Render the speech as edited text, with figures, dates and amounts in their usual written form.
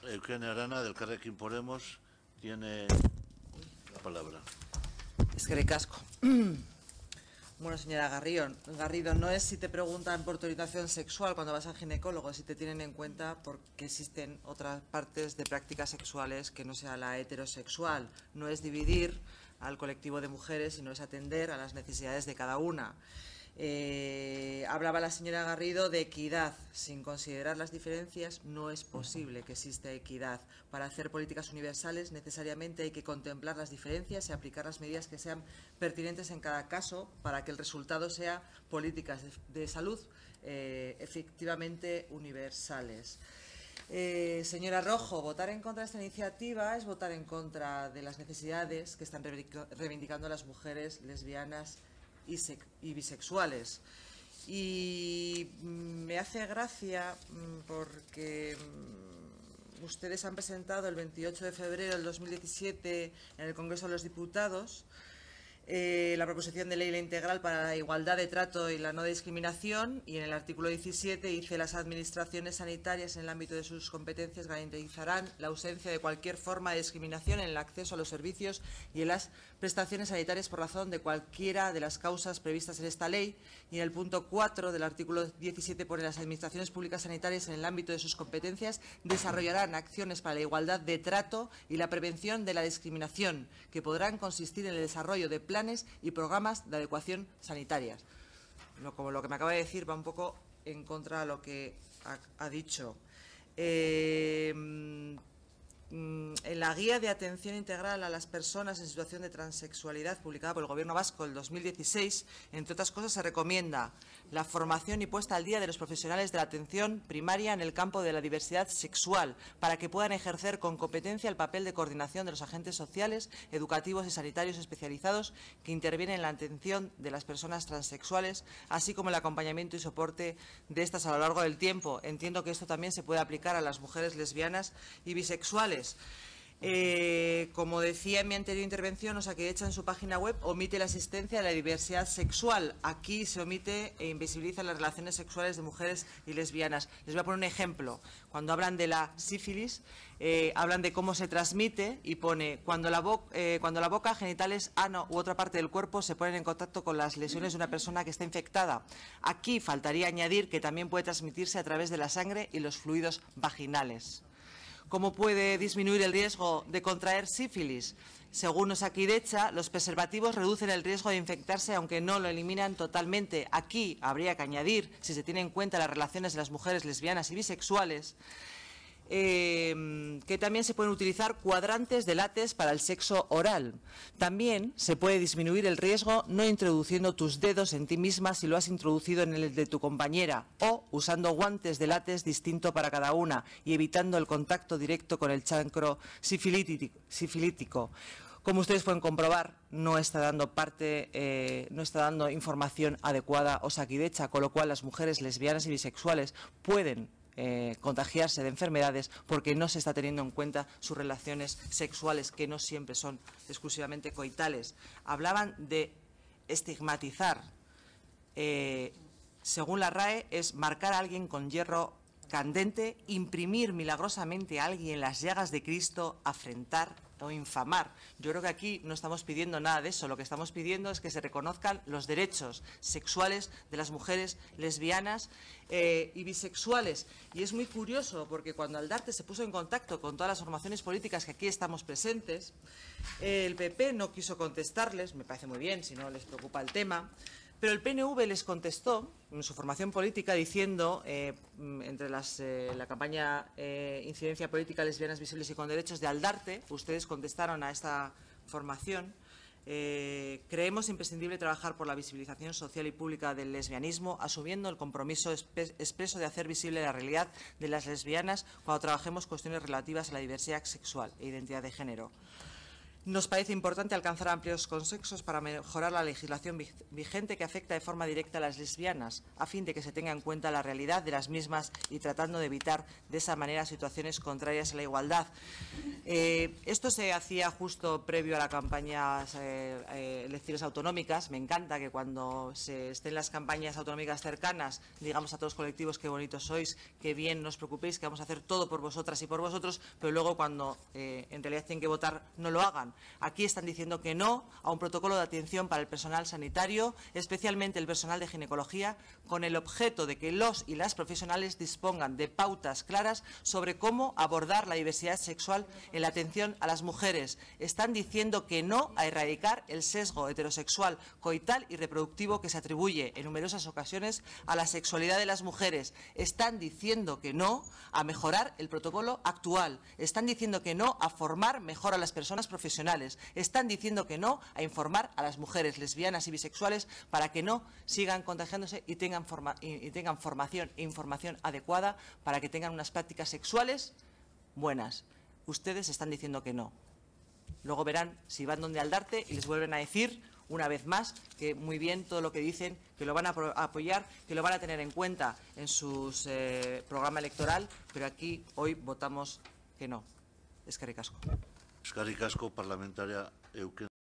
Eugenia Arana, del Elkarrekin Podemos, tiene la palabra. Es que recasco. Bueno, señora Garrido, no es si te preguntan por tu orientación sexual cuando vas al ginecólogo, es si te tienen en cuenta porque existen otras partes de prácticas sexuales que no sea la heterosexual. No es dividir al colectivo de mujeres, sino es atender a las necesidades de cada una. Hablaba la señora Garrido de equidad. Sin considerar las diferencias no es posible que exista equidad. Para hacer políticas universales necesariamente hay que contemplar las diferencias y aplicar las medidas que sean pertinentes en cada caso para que el resultado sea políticas de salud efectivamente universales. Señora Rojo, votar en contra de esta iniciativa es votar en contra de las necesidades que están reivindicando las mujeres lesbianas y bisexuales. Y me hace gracia porque ustedes han presentado el 28 de febrero del 2017 en el Congreso de los Diputados la proposición de ley integral para la igualdad de trato y la no discriminación, y en el artículo 17 dice: las administraciones sanitarias en el ámbito de sus competencias garantizarán la ausencia de cualquier forma de discriminación en el acceso a los servicios y en las prestaciones sanitarias por razón de cualquiera de las causas previstas en esta ley. Y en el punto 4 del artículo 17 pone: las administraciones públicas sanitarias en el ámbito de sus competencias desarrollarán acciones para la igualdad de trato y la prevención de la discriminación, que podrán consistir en el desarrollo de planes y programas de adecuación sanitarias. Como lo que me acaba de decir va un poco en contra de lo que ha dicho. En la Guía de Atención Integral a las Personas en Situación de Transexualidad, publicada por el Gobierno Vasco en 2016, entre otras cosas, se recomienda la formación y puesta al día de los profesionales de la atención primaria en el campo de la diversidad sexual, para que puedan ejercer con competencia el papel de coordinación de los agentes sociales, educativos y sanitarios especializados que intervienen en la atención de las personas transexuales, así como el acompañamiento y soporte de estas a lo largo del tiempo. Entiendo que esto también se puede aplicar a las mujeres lesbianas y bisexuales. Como decía en mi anterior intervención, Osakidetza en su página web omite la existencia de la diversidad sexual. Aquí se omite e invisibiliza las relaciones sexuales de mujeres y lesbianas. Les voy a poner un ejemplo. Cuando hablan de la sífilis, hablan de cómo se transmite y pone: cuando la boca, genitales, ano u otra parte del cuerpo se ponen en contacto con las lesiones de una persona que está infectada. Aquí faltaría añadir que también puede transmitirse a través de la sangre y los fluidos vaginales. ¿Cómo puede disminuir el riesgo de contraer sífilis? Según Osakidetza, los preservativos reducen el riesgo de infectarse, aunque no lo eliminan totalmente. Aquí habría que añadir, si se tiene en cuenta las relaciones de las mujeres lesbianas y bisexuales, que también se pueden utilizar cuadrantes de látex para el sexo oral. También se puede disminuir el riesgo no introduciendo tus dedos en ti misma si lo has introducido en el de tu compañera, o usando guantes de látex distinto para cada una y evitando el contacto directo con el chancro sifilítico. Como ustedes pueden comprobar, no está dando información adecuada Osakidetza, con lo cual las mujeres lesbianas y bisexuales pueden contagiarse de enfermedades porque no se está teniendo en cuenta sus relaciones sexuales, que no siempre son exclusivamente coitales. Hablaban de estigmatizar. Según la RAE, es marcar a alguien con hierro candente, imprimir milagrosamente a alguien las llagas de Cristo, afrentar o infamar. Yo creo que aquí no estamos pidiendo nada de eso. Lo que estamos pidiendo es que se reconozcan los derechos sexuales de las mujeres lesbianas y bisexuales. Y es muy curioso porque cuando Aldarte se puso en contacto con todas las formaciones políticas que aquí estamos presentes, el PP no quiso contestarles. Me parece muy bien, si no les preocupa el tema. Pero el PNV les contestó en su formación política diciendo, entre la campaña Incidencia Política Lesbianas Visibles y con Derechos de Aldarte, ustedes contestaron a esta formación: creemos imprescindible trabajar por la visibilización social y pública del lesbianismo, asumiendo el compromiso expreso de hacer visible la realidad de las lesbianas cuando trabajemos cuestiones relativas a la diversidad sexual e identidad de género. Nos parece importante alcanzar amplios consensos para mejorar la legislación vigente que afecta de forma directa a las lesbianas, a fin de que se tenga en cuenta la realidad de las mismas y tratando de evitar de esa manera situaciones contrarias a la igualdad. Esto se hacía justo previo a la campaña elecciones autonómicas. Me encanta que cuando se estén las campañas autonómicas cercanas digamos a todos los colectivos qué bonitos sois, qué bien, no os preocupéis, que vamos a hacer todo por vosotras y por vosotros, pero luego cuando en realidad tienen que votar no lo hagan. Aquí están diciendo que no a un protocolo de atención para el personal sanitario, especialmente el personal de ginecología, con el objeto de que los y las profesionales dispongan de pautas claras sobre cómo abordar la diversidad sexual en la atención a las mujeres. Están diciendo que no a erradicar el sesgo heterosexual, coital y reproductivo que se atribuye en numerosas ocasiones a la sexualidad de las mujeres. Están diciendo que no a mejorar el protocolo actual. Están diciendo que no a formar mejor a las personas profesionales. Están diciendo que no a informar a las mujeres lesbianas y bisexuales para que no sigan contagiándose y tengan formación e información adecuada para que tengan unas prácticas sexuales buenas. Ustedes están diciendo que no. Luego verán si van donde Aldarte y les vuelven a decir una vez más que muy bien todo lo que dicen, que lo van a apoyar, que lo van a tener en cuenta en su programa electoral, pero aquí hoy votamos que no. Eskerrik asko. Eskerrik asko, parlamentaria Euken.